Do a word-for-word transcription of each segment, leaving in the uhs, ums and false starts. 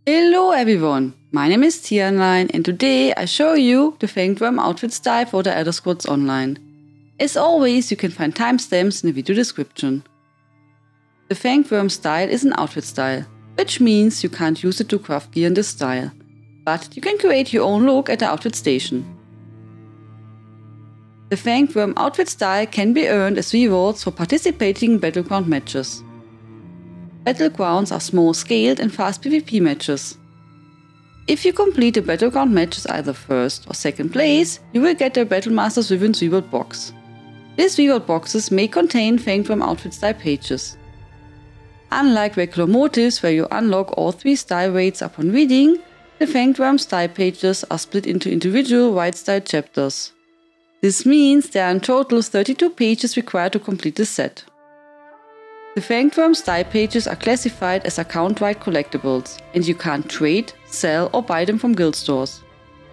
Hello everyone, my name is Tianlein and today I show you the Fangworm outfit style for the Elder Scrolls Online. As always, you can find timestamps in the video description. The Fangworm style is an outfit style, which means you can't use it to craft gear in this style, but you can create your own look at the outfit station. The Fangworm outfit style can be earned as rewards for participating in Battleground matches. Battlegrounds are small-scaled and fast PvP matches. If you complete the Battleground matches either first or second place, you will get the Battlemaster's Wyvern's reward box. These reward boxes may contain Fangworm outfit style pages. Unlike regular motives where you unlock all three style rates upon reading, the Fangworm style pages are split into individual white style chapters. This means there are in total thirty-two pages required to complete the set. The Fangworm style pages are classified as account-wide collectibles, and you can't trade, sell or buy them from guild stores.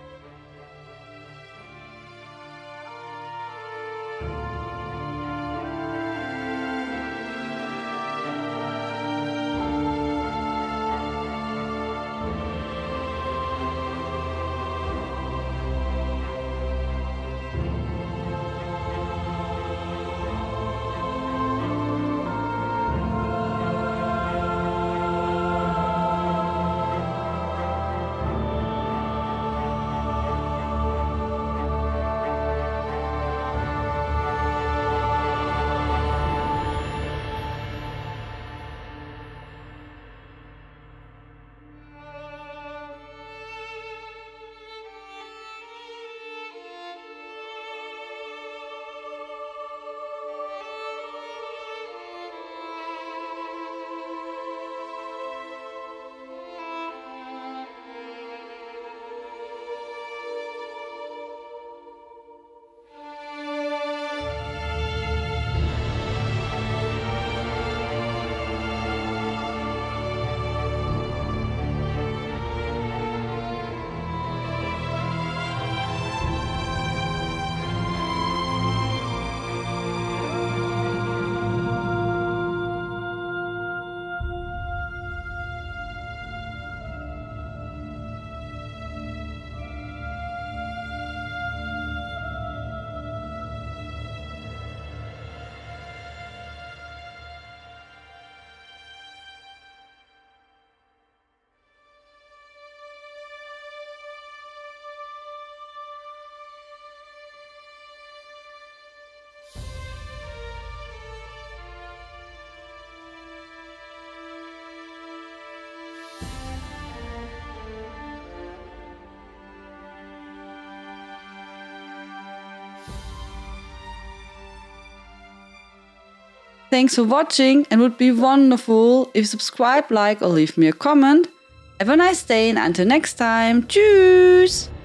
Thanks for watching, and would be wonderful if you subscribe, like or leave me a comment. Have a nice day and until next time, tschüss!